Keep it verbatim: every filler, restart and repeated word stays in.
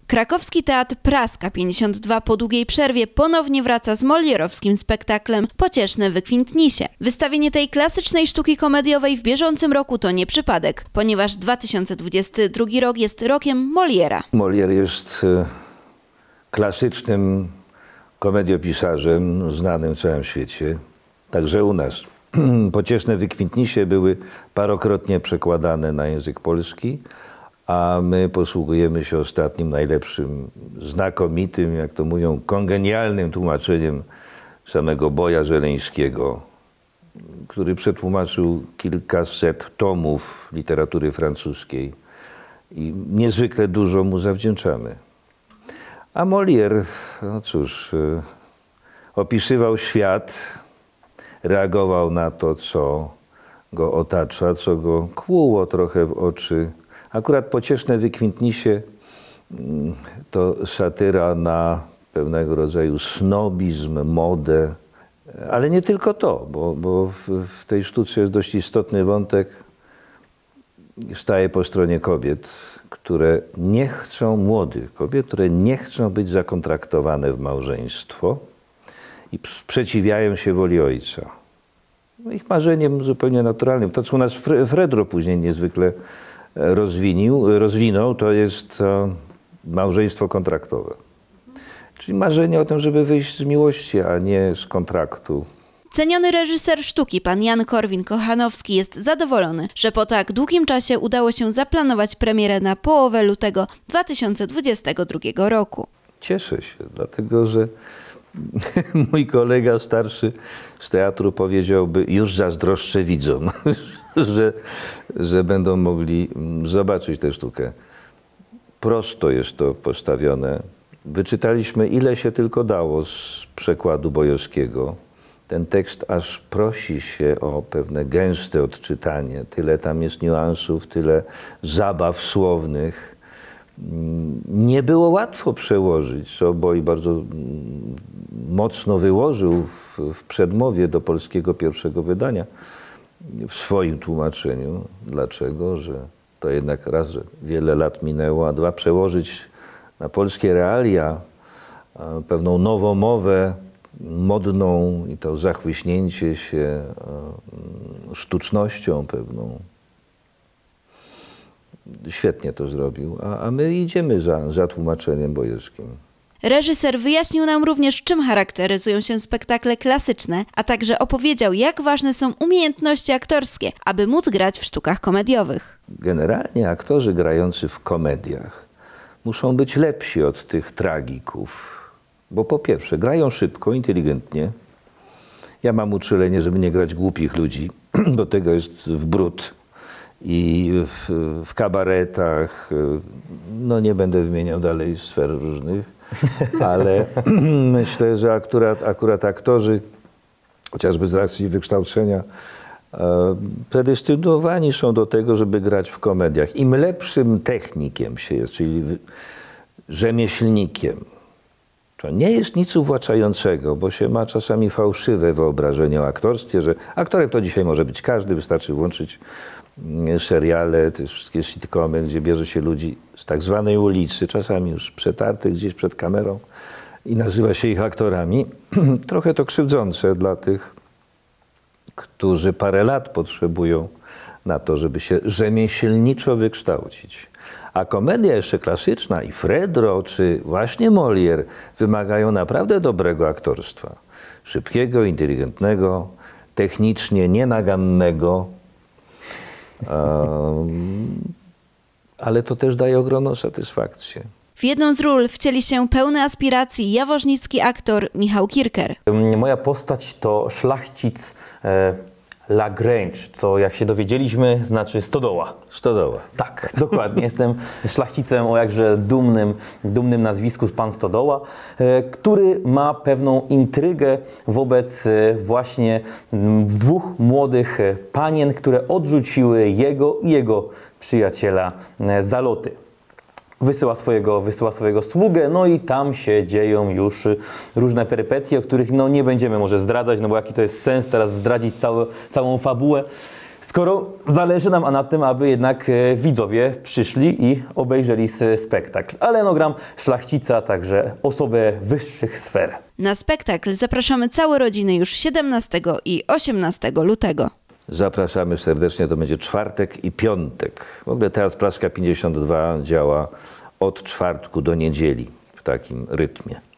Krakowski Teatr Praska pięćdziesiąt dwa po długiej przerwie ponownie wraca z molierowskim spektaklem Pocieszne wykwintnisie. Wystawienie tej klasycznej sztuki komediowej w bieżącym roku to nie przypadek, ponieważ dwa tysiące dwudziesty drugi rok jest rokiem Moliera. Molière jest klasycznym komediopisarzem znanym w całym świecie, także u nas. Pocieszne wykwintnisie były parokrotnie przekładane na język polski, a my posługujemy się ostatnim, najlepszym, znakomitym, jak to mówią, kongenialnym tłumaczeniem samego Boja Żeleńskiego, który przetłumaczył kilkaset tomów literatury francuskiej i niezwykle dużo mu zawdzięczamy. A Molière, no cóż, opisywał świat, reagował na to, co go otacza, co go kłuło trochę w oczy. Akurat Pocieszne wykwintnisie to satyra na pewnego rodzaju snobizm, modę, ale nie tylko to, bo, bo w, w tej sztuce jest dość istotny wątek, staje po stronie kobiet, które nie chcą, młodych kobiet, które nie chcą być zakontraktowane w małżeństwo i sprzeciwiają się woli ojca. No ich marzeniem zupełnie naturalnym, to co u nas Fredro później niezwykle rozwinił, rozwinął, to jest to małżeństwo kontraktowe. Czyli marzenie o tym, żeby wyjść z miłości, a nie z kontraktu. Ceniony reżyser sztuki, pan Jan Korwin-Kochanowski, jest zadowolony, że po tak długim czasie udało się zaplanować premierę na połowę lutego dwa tysiące dwudziestego drugiego roku. Cieszę się, dlatego że mój kolega starszy z teatru powiedziałby, już zazdroszczę widzom, że, że będą mogli zobaczyć tę sztukę. Prosto jest to postawione. Wyczytaliśmy, ile się tylko dało z przekładu bojowskiego. Ten tekst aż prosi się o pewne gęste odczytanie. Tyle tam jest niuansów, tyle zabaw słownych. Nie było łatwo przełożyć, co Boj bardzo mocno wyłożył w, w przedmowie do polskiego pierwszego wydania w swoim tłumaczeniu. Dlaczego? Że to jednak raz, że wiele lat minęło, a dwa, przełożyć na polskie realia pewną nową mowę, modną i to zachłyśnięcie się sztucznością pewną. Świetnie to zrobił, a, a my idziemy za, za tłumaczeniem bojewskim. Reżyser wyjaśnił nam również, czym charakteryzują się spektakle klasyczne, a także opowiedział, jak ważne są umiejętności aktorskie, aby móc grać w sztukach komediowych. Generalnie aktorzy grający w komediach muszą być lepsi od tych tragików, bo po pierwsze grają szybko, inteligentnie. Ja mam uczulenie, żeby nie grać głupich ludzi, bo tego jest w bród. I w, w kabaretach, no nie będę wymieniał dalej sfer różnych, ale myślę, że akurat, akurat aktorzy, chociażby z racji wykształcenia, predestynowani są do tego, żeby grać w komediach. Im lepszym technikiem się jest, czyli rzemieślnikiem, to nie jest nic uwłaczającego, bo się ma czasami fałszywe wyobrażenie o aktorstwie, że aktorem to dzisiaj może być każdy, wystarczy włączyć seriale, te wszystkie sitcomy, gdzie bierze się ludzi z tak zwanej ulicy, czasami już przetartych gdzieś przed kamerą i nazywa się ich aktorami. Trochę to krzywdzące dla tych, którzy parę lat potrzebują na to, żeby się rzemieślniczo wykształcić. A komedia jeszcze klasyczna i Fredro, czy właśnie Molière wymagają naprawdę dobrego aktorstwa. Szybkiego, inteligentnego, technicznie nienagannego, Um, ale to też daje ogromną satysfakcję. W jedną z ról wcieli się pełny aspiracji jaworznicki aktor Michał Kirker. Moja postać to szlachcic e, Lagrange, co jak się dowiedzieliśmy znaczy stodoła. Stodoła. Tak, dokładnie. Jestem szlachcicem o jakże dumnym, dumnym nazwisku, pan Stodoła, e, który ma pewną intrygę wobec e, właśnie m, dwóch młodych e, panien, które odrzuciły jego i jego przyjaciela e, Zaloty. Wysyła swojego, wysyła swojego sługę, no i tam się dzieją już różne perypetie, o których no nie będziemy może zdradzać, no bo jaki to jest sens teraz zdradzić całe, całą fabułę. skoro zależy nam na tym, aby jednak e, widzowie przyszli i obejrzeli s- spektakl. Alenogram Szlachcica, także osobę wyższych sfer. Na spektakl zapraszamy całe rodziny już siedemnastego i osiemnastego lutego. Zapraszamy serdecznie, to będzie czwartek i piątek. W ogóle Teatr Praska pięćdziesiąt dwa działa od czwartku do niedzieli w takim rytmie.